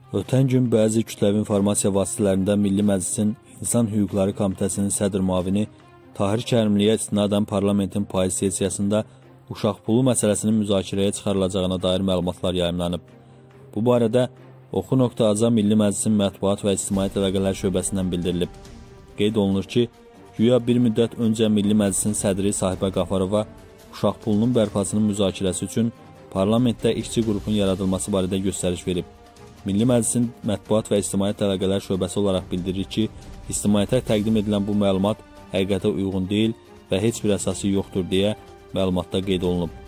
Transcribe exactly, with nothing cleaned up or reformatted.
Ötən gün bəzi kütləvi informasiya vasitələrində Milli Məclisin İnsan Hüquqları Komitəsinin sədr müavini Tahir Kərimliyə istinadən parlamentin payız sessiyasında uşaq pulu məsələsinin müzakirəyə çıxarılacağına dair məlumatlar yayımlanıb. Bu barədə Oxu.aza Milli Məclisin Mətbuat və İctimaiyyət Əlaqələr şöbəsindən bildirilib. Qeyd olunur ki, güya bir müddət öncə Milli Məclisin sədri Sahibə Qafarova uşaq pulunun bərpasının müzakirəsi üçün parlamentdə işçi qrupun yaradılması barədə göstəriş verib. Milli Məclisin Mətbuat və İctimaiyyət Əlaqələr şöbəsi olaraq bildirir ki, ictimaiyyətə təqdim edilən bu məlumat həqiqətə uyğun deyil və heç bir əsası yoxdur deyə məlumatda qeyd olunub.